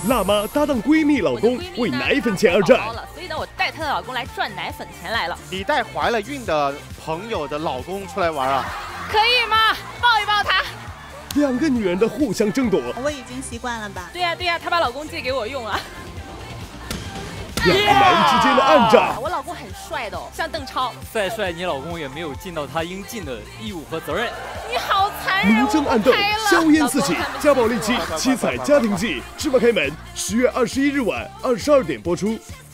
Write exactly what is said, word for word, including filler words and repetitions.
辣妈搭档闺蜜、老公为奶粉钱而战。 所以呢，我带她的老公来赚奶粉钱来了。 你带怀了孕的朋友的老公出来玩啊？ 可以吗？抱一抱他。 两个女人的互相争夺。 我已经习惯了吧？ 对呀、啊、对呀、啊，她把老公借给我用了。 两个男人之间的暗战。 我老公很帅的哦，像邓超。 再帅，你老公也没有尽到他应尽的义务和责任。 你好残忍！ 明争暗斗，硝烟四起，家暴利妻，七彩家庭记，芝麻开门，十月二十一日晚二十二点播出。